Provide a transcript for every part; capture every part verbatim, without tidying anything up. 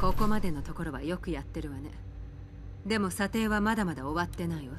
ここまでのところはよくやってるわね。でも査定はまだまだ終わってないわ。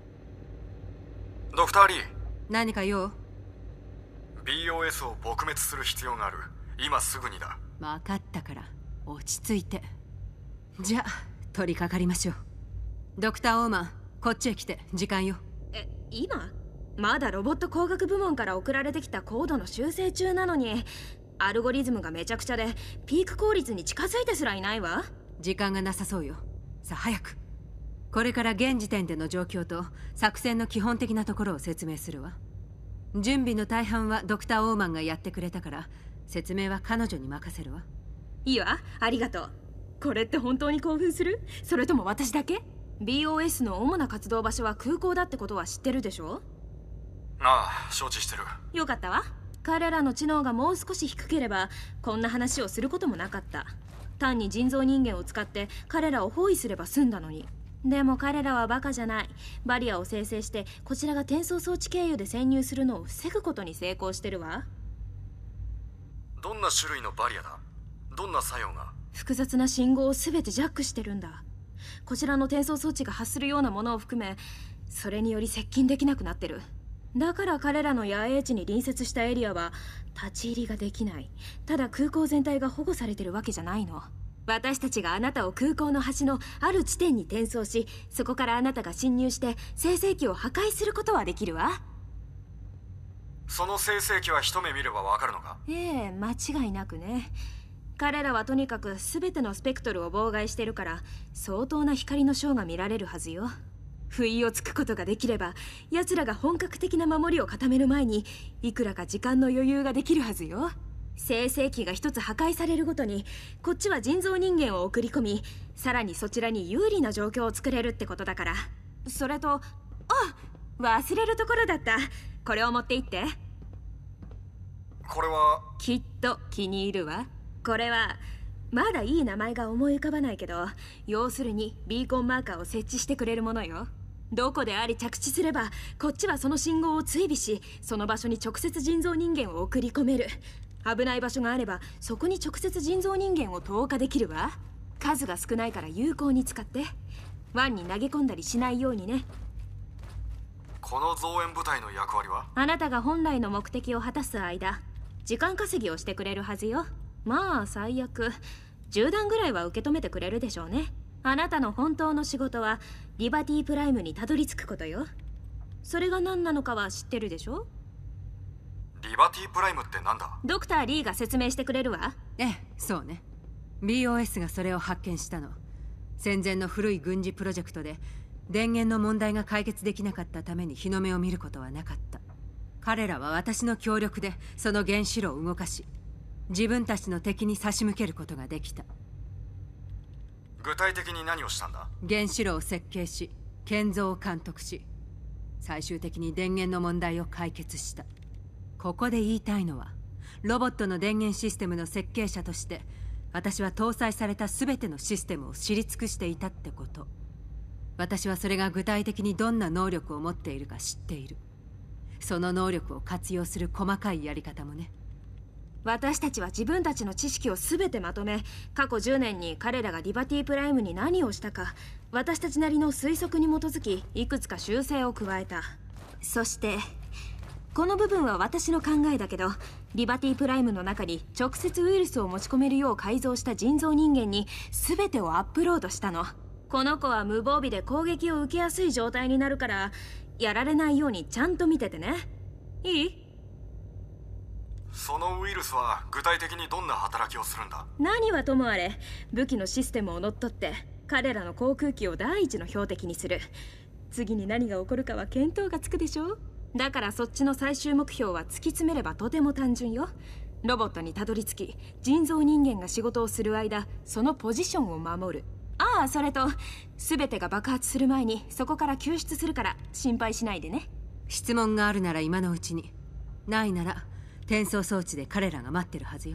ドクター・リー、 何か用？ ビーオーエス を撲滅する必要がある。今すぐにだ。 分かったから落ち着いて。じゃあ取り掛かりましょう。ドクター・オーマン、こっちへ来て。時間よ。 え、今？まだロボット工学部門から送られてきたコードの修正中なのに、アルゴリズムがめちゃくちゃでピーク効率に近づいてすらいないわ。 時間がなさそうよ。さあ早く。これから現時点での状況と作戦の基本的なところを説明するわ。準備の大半はドクター・オーマンがやってくれたから、説明は彼女に任せるわ。 いいわ、ありがとう。これって本当に興奮する？それとも私だけ？ ビーオーエス の主な活動場所は空港だってことは知ってるでしょ？ ああ、承知してる。 よかったわ。彼らの知能がもう少し低ければこんな話をすることもなかった。単に人造人間を使って彼らを包囲すれば済んだのに。でも彼らはバカじゃない。バリアを生成してこちらが転送装置経由で潜入するのを防ぐことに成功してるわ。 どんな種類のバリアだ？どんな作用が？ 複雑な信号を全てジャックしてるんだ。こちらの転送装置が発するようなものを含め、それにより接近できなくなってる。だから彼らの野営地に隣接したエリアは立ち入りができない。ただ空港全体が保護されてるわけじゃないの。私たちがあなたを空港の端のある地点に転送し、そこからあなたが侵入して生成器を破壊することはできるわ。 その生成器は一目見ればわかるのか？ ええ、間違いなくね。彼らはとにかく全てのスペクトルを妨害してるから、相当な光のショーが見られるはずよ。不意をつくことができれば、奴らが本格的な守りを固める前にいくらか時間の余裕ができるはずよ。生成器が一つ破壊されるごとにこっちは人造人間を送り込み、さらにそちらに有利な状況を作れるってことだから。それと、あ、忘れるところだった。これを持って行って。 これはきっと気に入るわ。これはまだいい名前が思い浮かばないけど、要するにビーコンマーカーを設置してくれるものよ。どこであり着地すればこっちはその信号を追尾し、その場所に直接人造人間を送り込める。危ない場所があればそこに直接人造人間を投下できるわ。数が少ないから有効に使って。湾に投げ込んだりしないようにね。 この増援部隊の役割は？ あなたが本来の目的を果たす間、時間稼ぎをしてくれるはずよ。まあ最悪じゅうだんぐらいは受け止めてくれるでしょうね。あなたの本当の仕事はリバティプライムにたどり着くことよ。それが何なのかは知ってるでしょ？ リバティプライムってなんだ？ ドクター・リーが説明してくれるわ。 ええ、そうね。 ビーオーエス がそれを発見したの。戦前の古い軍事プロジェクトで電源の問題が解決できなかったために日の目を見ることはなかった。彼らは私の協力でその原子炉を動かし、自分たちの敵に差し向けることができた。 具体的に何をしたんだ？ 原子炉を設計し、建造を監督し、最終的に電源の問題を解決した。ここで言いたいのは、ロボットの電源システムの設計者として私は搭載された全てのシステムを知り尽くしていたってこと。私はそれが具体的にどんな能力を持っているか知っている。その能力を活用する細かいやり方もね。 私たちは自分たちの知識を全てまとめ、過去じゅうねんに彼らがリバティプライムに何をしたか、私たちなりの推測に基づきいくつか修正を加えた。そしてこの部分は私の考えだけど、リバティプライムの中に直接ウイルスを持ち込めるよう改造した人造人間に全てをアップロードしたの。この子は無防備で攻撃を受けやすい状態になるから、やられないようにちゃんと見ててね。いい？ そのウイルスは具体的にどんな働きをするんだ？ 何はともあれ、武器のシステムを乗っ取って彼らの航空機を第一の標的にする。次に何が起こるかは見当がつくでしょ。だからそっちの最終目標は突き詰めればとても単純よ。ロボットにたどり着き、人造人間が仕事をする間、そのポジションを守る。ああ、それと全てが爆発する前にそこから救出するから心配しないでね。 質問があるなら今のうちに、ないなら転送装置で彼らが待ってるはずよ。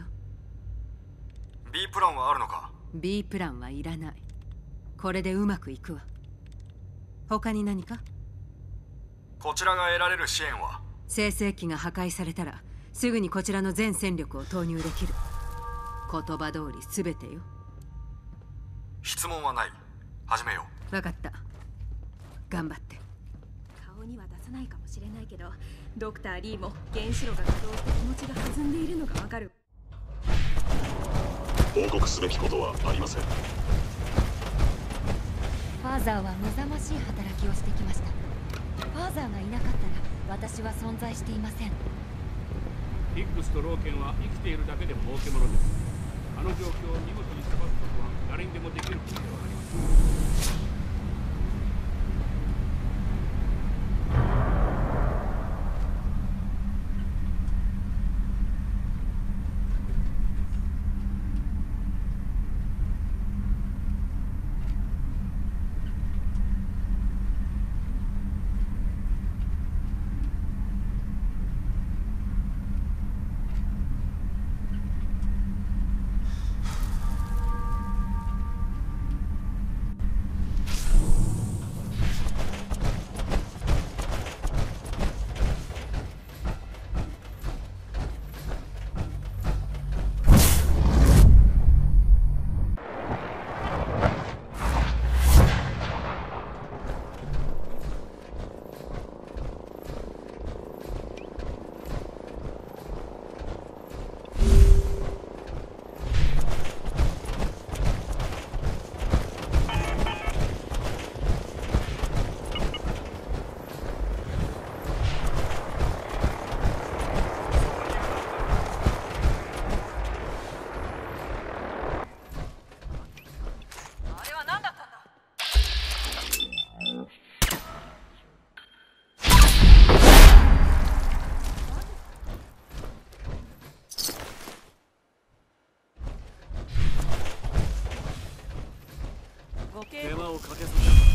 B プランはあるのか？ B プランはいらない。これでうまくいくわ。他に何か？ こちらが得られる支援は？ 生成器が破壊されたらすぐにこちらの全戦力を投入できる。言葉通り全てよ。 質問はない。始めよう。分かった。頑張って。 顔には出さないかもしれないけど、ドクター・リーも原子炉が稼働して気持ちが弾んでいるのがわかる。 報告すべきことはありません。 ファーザーは目覚ましい働きをしてきました。ファーザーがいなかったら私は存在していません。 ヒックスとローケンは生きているだけで儲けものです。あの状況を見事にさばくことは誰にでもできることではありません。 手間をかけさせ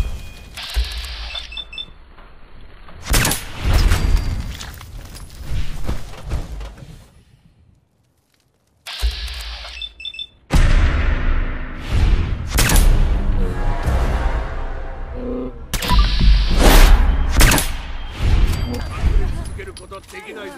続けることはできないぞ。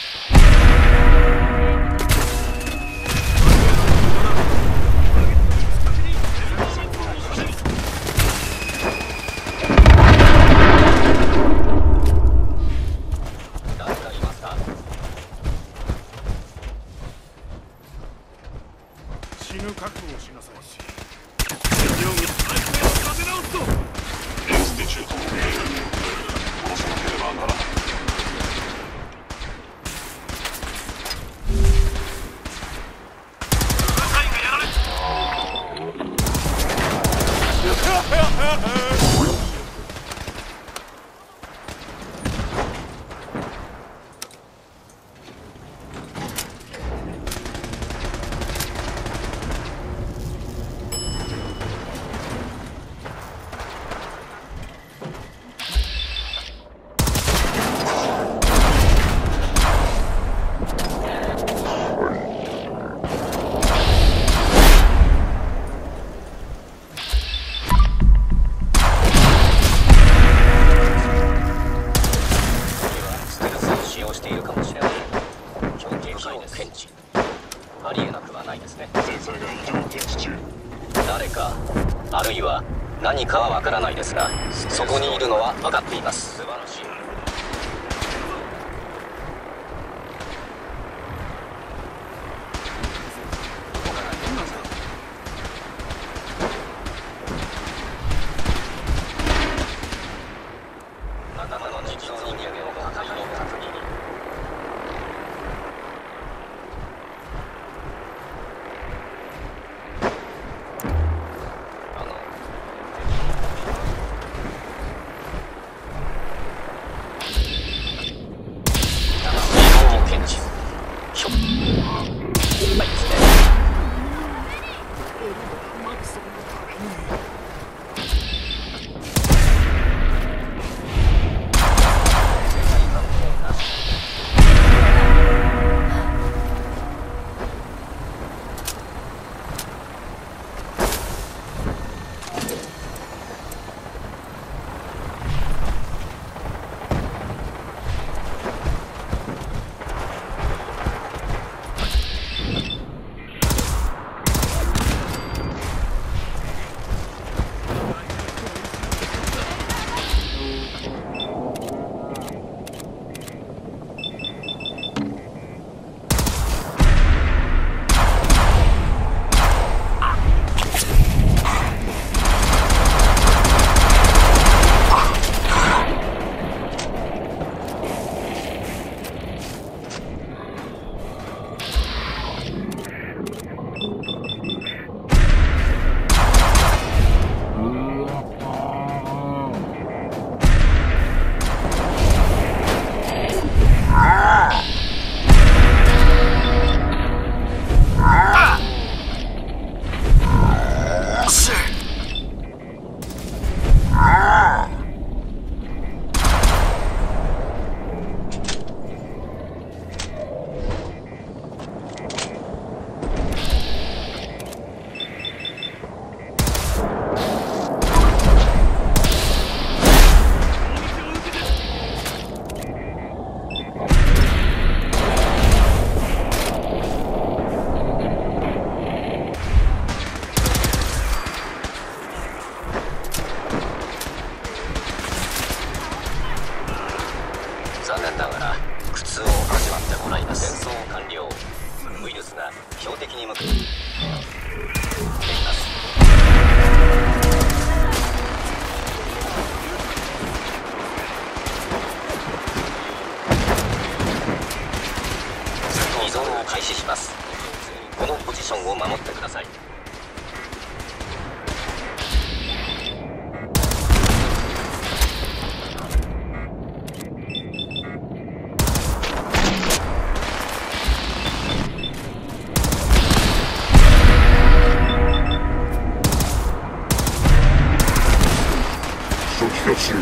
何かはわからないですが、そこにいるのは分かっています。素晴らしい。頭の実像人間の破壊の確認。 残念ながら苦痛を味わってもらいます。戦争完了。ウイルスが標的に向かっています。依存を開始します。このポジションを守ってください。 初期化中。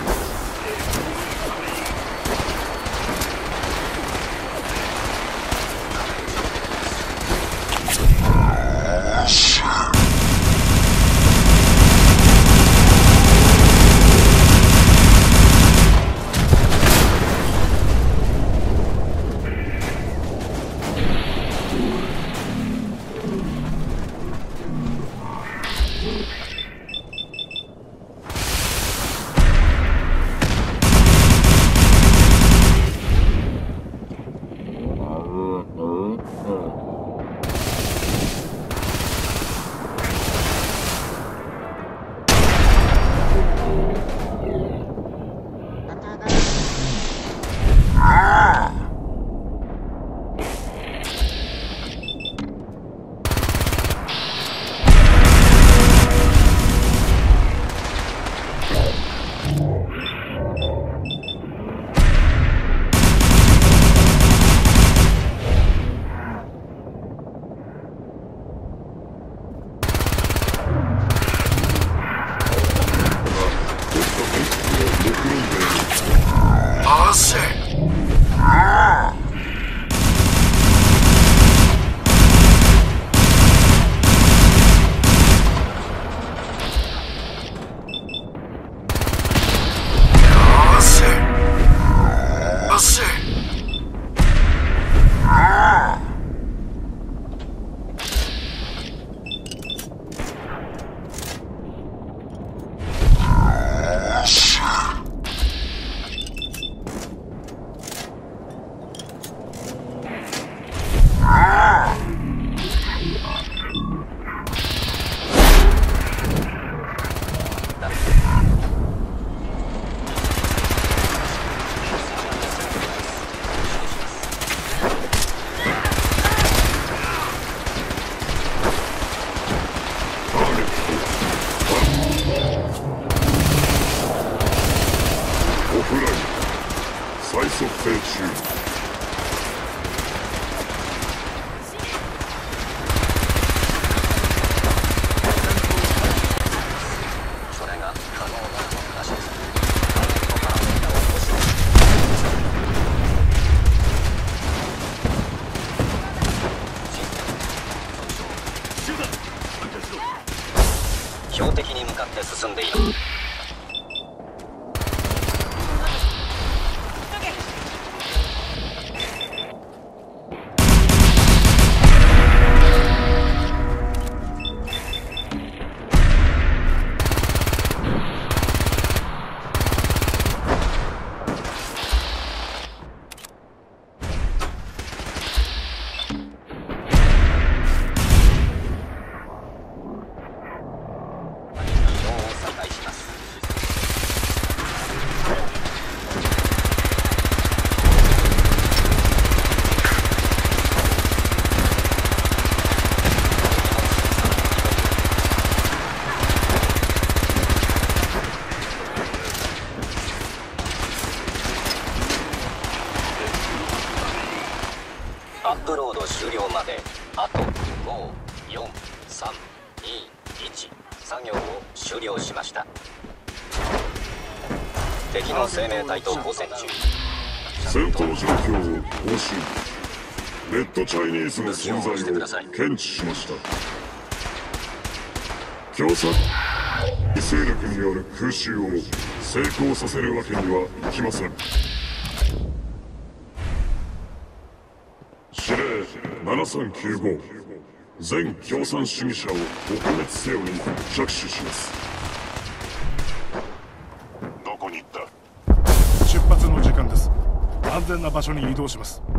標的に向かって進んでいる。アップロード終了まであとご、よん、さん、に、いち作業を終了しました。敵の生命体と交戦中。 戦闘状況を更新。レッドチャイニーズの存在を検知しました。共産勢力による空襲を成功させるわけにはいきません。指令ななさんきゅうご、全共産主義者を撲滅せよに着手します。どこに行った？ 出発の時間です。 安全な場所に移動します。